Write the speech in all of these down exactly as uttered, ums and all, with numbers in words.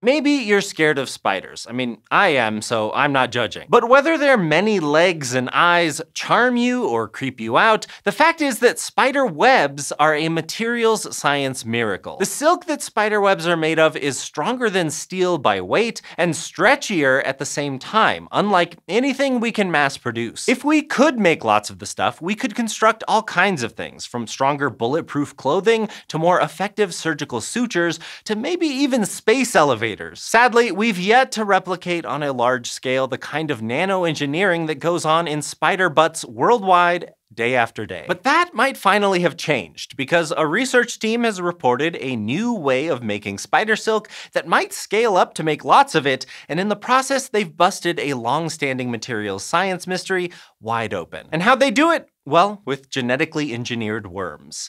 Maybe you're scared of spiders. I mean, I am, so I'm not judging. But whether their many legs and eyes charm you or creep you out, the fact is that spider webs are a materials science miracle. The silk that spider webs are made of is stronger than steel by weight and stretchier at the same time, unlike anything we can mass produce. If we could make lots of the stuff, we could construct all kinds of things, from stronger bulletproof clothing to more effective surgical sutures to maybe even space elevators. Sadly, we've yet to replicate on a large scale the kind of nano-engineering that goes on in spider butts worldwide day after day. But that might finally have changed, because a research team has reported a new way of making spider silk that might scale up to make lots of it, and in the process they've busted a long-standing materials science mystery wide open. And how'd they do it? Well, with genetically engineered worms.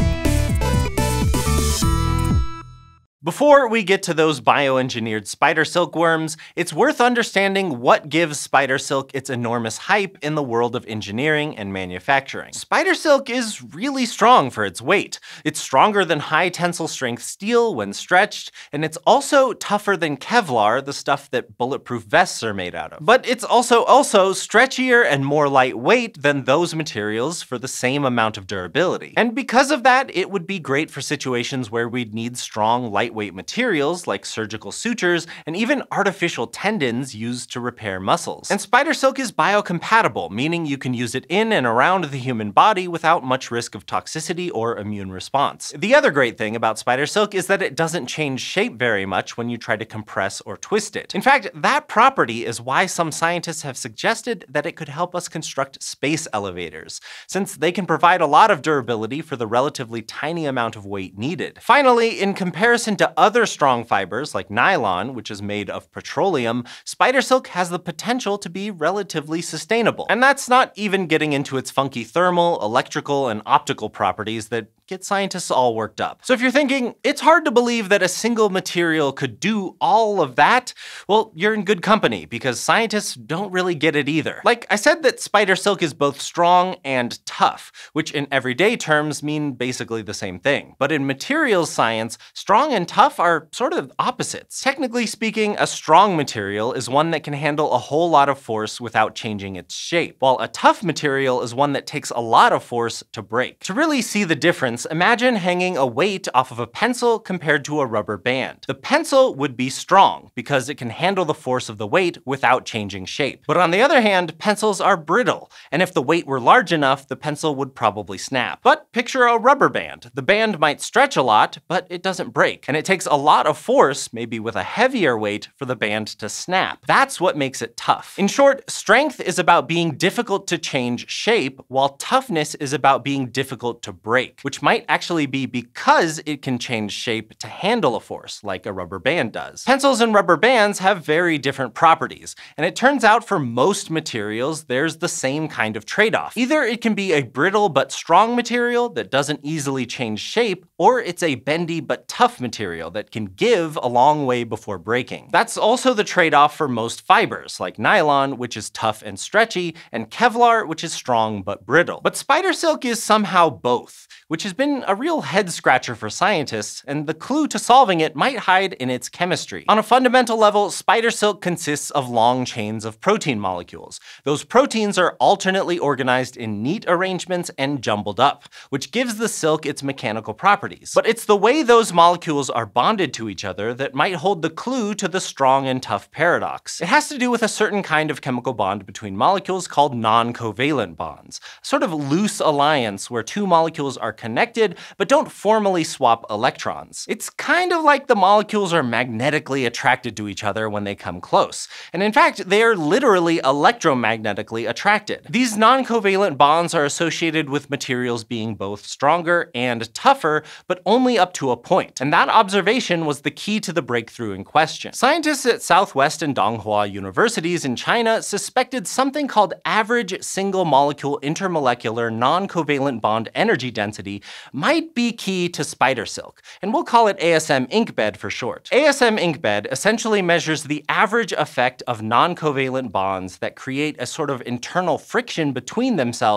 Before we get to those bioengineered spider silkworms, it's worth understanding what gives spider silk its enormous hype in the world of engineering and manufacturing. Spider silk is really strong for its weight. It's stronger than high tensile strength steel when stretched, and it's also tougher than Kevlar, the stuff that bulletproof vests are made out of. But it's also also stretchier and more lightweight than those materials for the same amount of durability. And because of that, it would be great for situations where we'd need strong, lightweight materials like surgical sutures and even artificial tendons used to repair muscles. And spider silk is biocompatible, meaning you can use it in and around the human body without much risk of toxicity or immune response. The other great thing about spider silk is that it doesn't change shape very much when you try to compress or twist it. In fact, that property is why some scientists have suggested that it could help us construct space elevators, since they can provide a lot of durability for the relatively tiny amount of weight needed. Finally, in comparison to other strong fibers like nylon, which is made of petroleum, spider silk has the potential to be relatively sustainable. And that's not even getting into its funky thermal, electrical, and optical properties that get scientists all worked up. So if you're thinking, it's hard to believe that a single material could do all of that, well, you're in good company, because scientists don't really get it either. Like I said, that spider silk is both strong and tough, which in everyday terms mean basically the same thing. But in materials science, strong and tough are sort of opposites. Technically speaking, a strong material is one that can handle a whole lot of force without changing its shape, while a tough material is one that takes a lot of force to break. To really see the difference, imagine hanging a weight off of a pencil compared to a rubber band. The pencil would be strong because it can handle the force of the weight without changing shape. But on the other hand, pencils are brittle, and if the weight were large enough, the pencil would probably snap. But picture a rubber band. The band might stretch a lot, but it doesn't break, and it takes a lot of force, maybe with a heavier weight, for the band to snap. That's what makes it tough. In short, strength is about being difficult to change shape, while toughness is about being difficult to break, which might actually be because it can change shape to handle a force, like a rubber band does. Pencils and rubber bands have very different properties, and it turns out for most materials, there's the same kind of trade-off. Either it can be a brittle but strong material that doesn't easily change shape, or it's a bendy but tough material that can give a long way before breaking. That's also the trade-off for most fibers, like nylon, which is tough and stretchy, and Kevlar, which is strong but brittle. But spider silk is somehow both, which has been a real head-scratcher for scientists, and the clue to solving it might hide in its chemistry. On a fundamental level, spider silk consists of long chains of protein molecules. Those proteins are alternately organized in neat arrangements and jumbled up, which gives the silk its mechanical properties. But it's the way those molecules are bonded to each other that might hold the clue to the strong and tough paradox. It has to do with a certain kind of chemical bond between molecules called non-covalent bonds, a sort of loose alliance where two molecules are connected but don't formally swap electrons. It's kind of like the molecules are magnetically attracted to each other when they come close, and in fact, they are literally electromagnetically attracted. These non-covalent bonds are associated with materials being both stronger and tougher, but only up to a point, and that observation was the key to the breakthrough in question. Scientists at Southwest and Donghua universities in China suspected something called average single molecule intermolecular non-covalent bond energy density might be key to spider silk, and we'll call it A S M Inkbed for short. A S M Inkbed essentially measures the average effect of non-covalent bonds that create a sort of internal friction between themselves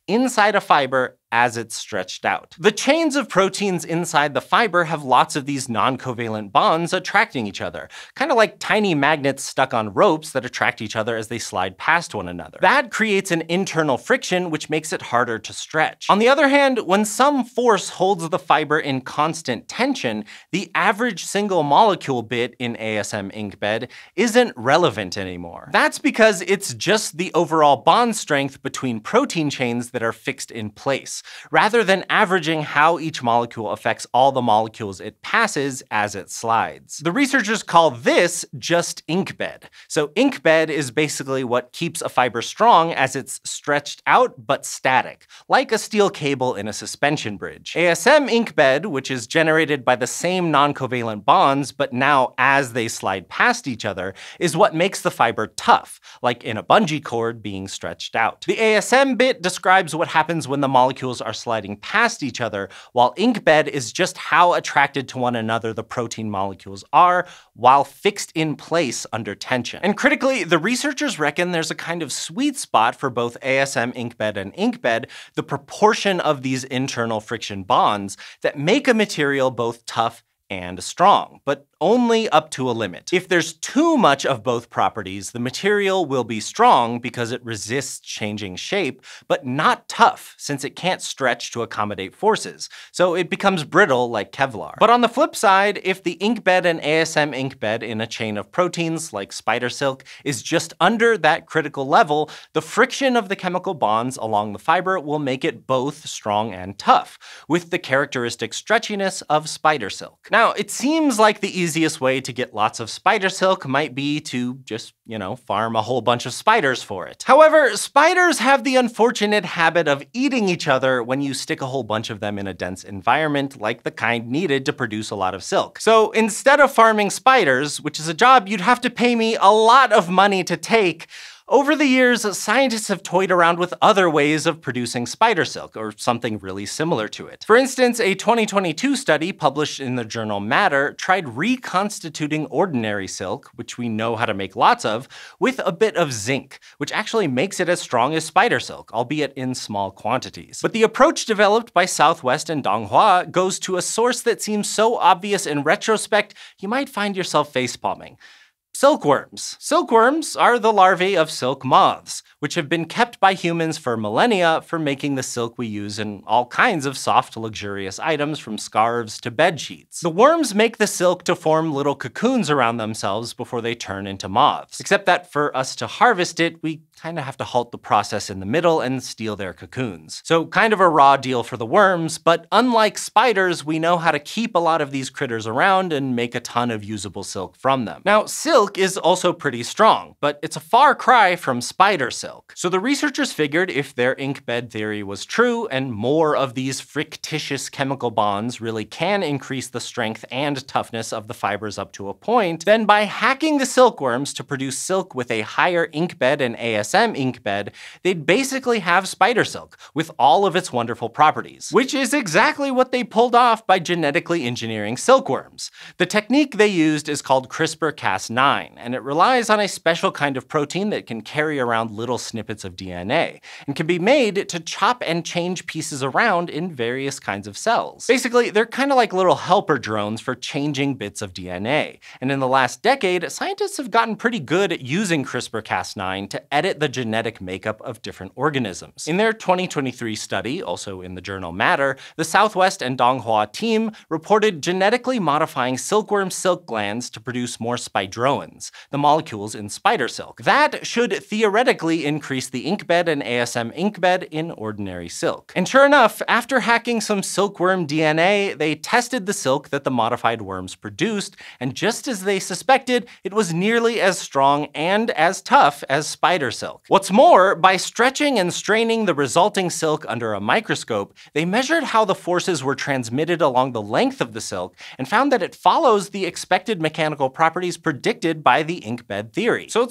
inside a fiber as it's stretched out. The chains of proteins inside the fiber have lots of these non-covalent bonds attracting each other, kind of like tiny magnets stuck on ropes that attract each other as they slide past one another. That creates an internal friction, which makes it harder to stretch. On the other hand, when some force holds the fiber in constant tension, the average single molecule bit in A S M Inkbed isn't relevant anymore. That's because it's just the overall bond strength between protein chains that are fixed in place, rather than averaging how each molecule affects all the molecules it passes as it slides. The researchers call this just Inkbed. So Inkbed is basically what keeps a fiber strong as it's stretched out but static, like a steel cable in a suspension bridge. A S M Inkbed, which is generated by the same non-covalent bonds but now as they slide past each other, is what makes the fiber tough, like in a bungee cord being stretched out. The A S M bit describes what happens when the molecules are sliding past each other, while Inkbed is just how attracted to one another the protein molecules are while fixed in place under tension. And critically, the researchers reckon there's a kind of sweet spot for both A S M Inkbed and Inkbed, the proportion of these internal friction bonds that make a material both tough and strong, but only up to a limit. If there's too much of both properties, the material will be strong because it resists changing shape, but not tough since it can't stretch to accommodate forces, so it becomes brittle like Kevlar. But on the flip side, if the Inkbed and A S M Inkbed in a chain of proteins like spider silk is just under that critical level, the friction of the chemical bonds along the fiber will make it both strong and tough, with the characteristic stretchiness of spider silk. Now, it seems like the easiest way to get lots of spider silk might be to just, you know, farm a whole bunch of spiders for it. However, spiders have the unfortunate habit of eating each other when you stick a whole bunch of them in a dense environment like the kind needed to produce a lot of silk. So instead of farming spiders, which is a job you'd have to pay me a lot of money to take, over the years, scientists have toyed around with other ways of producing spider silk, or something really similar to it. For instance, a twenty twenty-two study published in the journal Matter tried reconstituting ordinary silk, which we know how to make lots of, with a bit of zinc, which actually makes it as strong as spider silk, albeit in small quantities. But the approach developed by Southwest and Donghua goes to a source that seems so obvious in retrospect, you might find yourself facepalming. Silkworms. Silkworms are the larvae of silk moths, which have been kept by humans for millennia for making the silk we use in all kinds of soft, luxurious items from scarves to bed sheets. The worms make the silk to form little cocoons around themselves before they turn into moths. Except that for us to harvest it, we kind of have to halt the process in the middle and steal their cocoons. So kind of a raw deal for the worms, but unlike spiders, we know how to keep a lot of these critters around and make a ton of usable silk from them. Now, silk is also pretty strong, but it's a far cry from spider silk. So the researchers figured if their Inkbed theory was true and more of these frictitious chemical bonds really can increase the strength and toughness of the fibers up to a point, then by hacking the silkworms to produce silk with a higher Inkbed and A S M Inkbed, they'd basically have spider silk with all of its wonderful properties, which is exactly what they pulled off by genetically engineering silkworms. The technique they used is called CRISPR Cas nine, and it relies on a special kind of protein that can carry around little snippets of D N A, and can be made to chop and change pieces around in various kinds of cells. Basically, they're kind of like little helper drones for changing bits of D N A, and in the last decade, scientists have gotten pretty good at using CRISPR Cas nine to edit the genetic makeup of different organisms. In their twenty twenty-three study, also in the journal Matter, the Southwest and Donghua team reported genetically modifying silkworm silk glands to produce more spidroans, the molecules in spider silk. That should theoretically increase the Inkbed and A S M Inkbed in ordinary silk. And sure enough, after hacking some silkworm D N A, they tested the silk that the modified worms produced, and just as they suspected, it was nearly as strong and as tough as spider silk. What's more, by stretching and straining the resulting silk under a microscope, they measured how the forces were transmitted along the length of the silk and found that it follows the expected mechanical properties predicted by the Inkbed theory. So it's like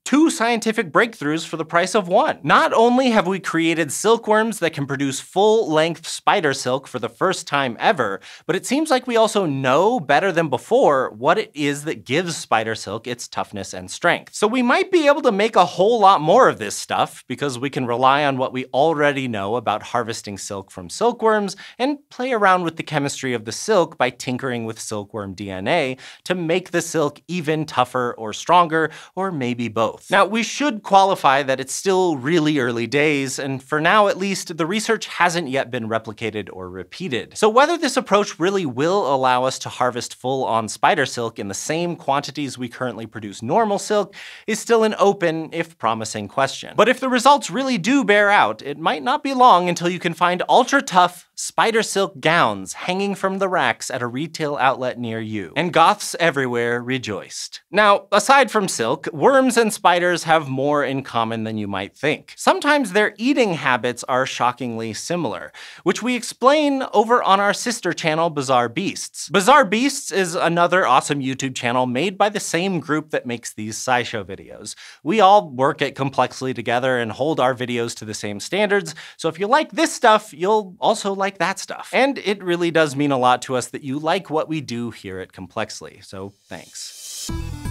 two scientific breakthroughs for the price of one. Not only have we created silkworms that can produce full-length spider silk for the first time ever, but it seems like we also know better than before what it is that gives spider silk its toughness and strength. So we might be able to make a whole lot more of this stuff because we can rely on what we already know about harvesting silk from silkworms and play around with the chemistry of the silk by tinkering with silkworm D N A to make the silk even tougher or stronger, or maybe both. Now, we should qualify that it's still really early days, and for now at least, the research hasn't yet been replicated or repeated. So whether this approach really will allow us to harvest full-on spider silk in the same quantities we currently produce normal silk is still an open, if promising, question. But if the results really do bear out, it might not be long until you can find ultra-tough spider silk gowns hanging from the racks at a retail outlet near you. And goths everywhere rejoiced. Now, aside from silk, worms and spiders have more in common than you might think. Sometimes their eating habits are shockingly similar, which we explain over on our sister channel, Bizarre Beasts. Bizarre Beasts is another awesome YouTube channel made by the same group that makes these SciShow videos. We all work at Complexly together and hold our videos to the same standards, so if you like this stuff, you'll also like like that stuff. And it really does mean a lot to us that you like what we do here at Complexly, so thanks.